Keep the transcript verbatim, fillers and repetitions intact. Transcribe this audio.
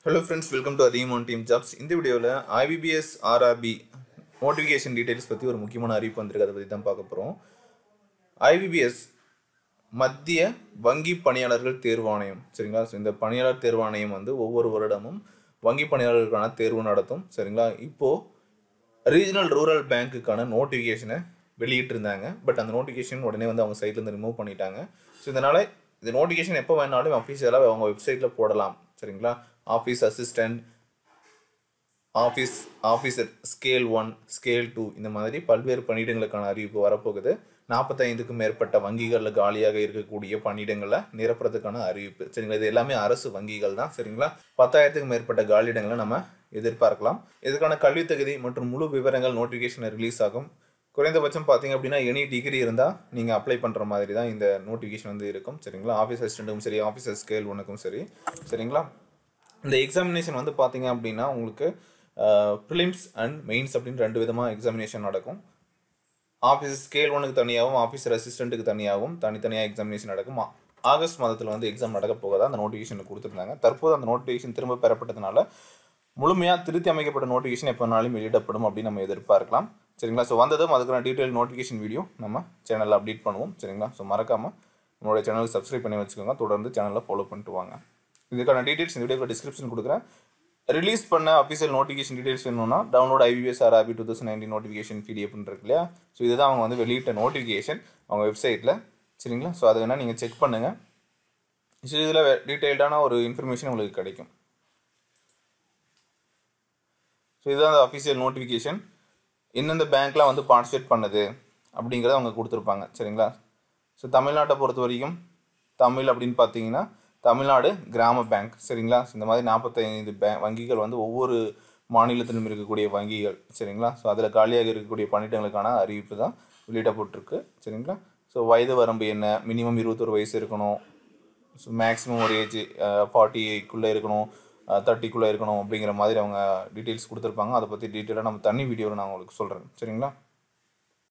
Hello friends, welcome to Athiyaman team jobs. In this video, I B P S R R B notification details பத்தி ஒரு முக்கியமான அறிவிப்பு வந்திருக்கு. அதை பத்தி தான் பார்க்க போறோம். I B P S மத்திய வங்கி பணியாளர்கள் தேர்வாணையம் சரிங்களா? சோ இந்த பணியாளர் தேர்வாணையம் வந்து ஒவ்வொரு வருடமும் வங்கி பணியாளர்களுக்கான தேர்வு நடத்தும் சரிங்களா? இப்போ ரீஜனல் ரூரல் பேங்க்குக்கான நோட்டிஃபிகேஷனை வெளியிட்டிருந்தாங்க. பட் அந்த நோட்டிஃபிகேஷன் உடனே வந்து அவங்க சைட்ல இருந்து ரிமூவ் பண்ணிட்டாங்க. ஸோ இதனால இந்த நோட்டிஃபிகேஷன் எப்போ வேணாலும் அஃபீஷியலாக அவங்க வெப்சைட்டில் போடலாம் சரிங்களா? Office assistant, office officer scale one, scale two இந்த மாதிரி பல்வேறு பணியிடங்களுக்கான அறிவிப்பு வரப்போகுது. நாற்பத்தைந்துக்கும் மேற்பட்ட வங்கிகளில் காலியாக இருக்கக்கூடிய பணியிடங்களை நிரப்புறதுக்கான அறிவிப்பு சரிங்களா? இது எல்லாமே அரசு வங்கிகள் தான் சரிங்களா? பத்தாயிரத்துக்கும் மேற்பட்ட காலியிடங்களை நம்ம எதிர்பார்க்கலாம். இதுக்கான கல்வி தகுதி மற்றும் முழு விவரங்கள் நோட்டிஃபிகேஷன் ரிலீஸ் ஆகும். குறைந்தபட்சம் பார்த்தீங்க அப்படின்னா எனி டிகிரி இருந்தால் நீங்கள் அப்ளை பண்ணுற மாதிரி தான் இந்த நோட்டிஃபிகேஷன் வந்து இருக்கும் சரிங்களா? ஆஃபீஸ் அசிஸ்டண்ட்டுக்கும் சரி, ஆஃபீஸர் ஸ்கேல் ஒன்றுக்கும் சரி சரிங்களா? இந்த எக்ஸாமினேஷன் வந்து பார்த்தீங்க அப்படின்னா உங்களுக்கு ப்ரிலிம்ஸ் அண்ட் மெயின்ஸ் அப்படின்னு ரெண்டு விதமாக எக்ஸாமினேஷன் நடக்கும். ஆஃபீஸ் ஸ்கேல் ஒன்றுக்கு தனியாகவும் ஆஃபீஸர் அசிஸ்டண்ட்டுக்கு தனியாகவும் தனித்தனியாக எக்ஸாமினேஷன் நடக்கும். ஆகஸ்ட் மாதத்தில் வந்து எக்ஸாம் நடக்க போகதான் அந்த நோட்டிஃபிகேஷன் கொடுத்துருந்தாங்க. தற்போது அந்த நோட்டிஃபிகேஷன் திரும்ப பெறப்பட்டதுனால முழுமையாக திருத்தி அமைக்கப்பட்ட நோட்டிஃபிகேஷன் எப்போ வேணாலும் வெளியிடப்படும் அப்படின்னு நம்ம எதிர்பார்க்கலாம் சரிங்களா? ஸோ வந்ததும் அதுக்கான டீட்டெயில் நோட்டிஃபிகேஷன் வீடியோ நம்ம சேனலில் அப்டேட் பண்ணுவோம் சரிங்களா? ஸோ மறக்காமல் நம்மளுடைய சேனலுக்கு சப்ஸ்கிரைப் பண்ணி வச்சுக்கோங்க. தொடர்ந்து சேனலில் ஃபாலோ பண்ணிட்டு வாங்க. இதுக்கான டீட்டெயில்ஸ் இந்த வீடியோக்கு டிஸ்கிரிப்ஷன் கொடுக்குறேன். ரிலீஸ் பண்ண அஃபீஷியல் நோட்டிஃபிகேஷன் டீட்டெயில்ஸ் வேணும்னா download I B P S R R B two thousand nineteen notification PDF இருக்கு இல்லையா? ஸோ இதுதான் அவங்க வந்து வெளியிட்ட நோட்டிஃபிகேஷன் அவங்க வெப்சைட்டில் சரிங்களா? ஸோ அதை வேணால் நீங்கள் செக் பண்ணுங்கள். ஸோ இதில் டீட்டெயில்டான ஒரு இன்ஃபர்மேஷன் உங்களுக்கு கிடைக்கும். ஸோ இதுதான் அந்த அஃபீஷியல் நோட்டிஃபிகேஷன். எந்தெந்த பேங்க்லாம் வந்து பார்ட்டிசிபேட் பண்ணுது அப்படிங்கிறத அவங்க கொடுத்துருப்பாங்க சரிங்களா? ஸோ தமிழ்நாட்டை பொறுத்த வரைக்கும் தமிழ் அப்படின்னு பார்த்தீங்கன்னா தமிழ்நாடு கிராம பேங்க் சரிங்களா? இந்த மாதிரி நாற்பத்தைந்து பே வங்கிகள் வந்து ஒவ்வொரு மாநிலத்திலும் இருக்கக்கூடிய வங்கிகள் சரிங்களா? ஸோ அதில் காலியாக இருக்கக்கூடிய பணியிடங்களுக்கான அறிவிப்பு தான் வெளியிடப்பட்டிருக்கு சரிங்களா? ஸோ வயது வரம்பு என்ன, மினிமம் இருபத்தொரு வயசு இருக்கணும், ஸோ மேக்ஸிமம் ஒரு ஏஜ் ஃபார்ட்டிக்குள்ளே இருக்கணும், தேர்ட்டிக்குள்ளே இருக்கணும் அப்படிங்கிற மாதிரி அவங்க டீட்டெயில்ஸ் கொடுத்துருப்பாங்க. அதை பற்றி டீட்டெயிலாக நம்ம தனி வீடியோவில் நான் உங்களுக்கு சொல்கிறேன் சரிங்களா?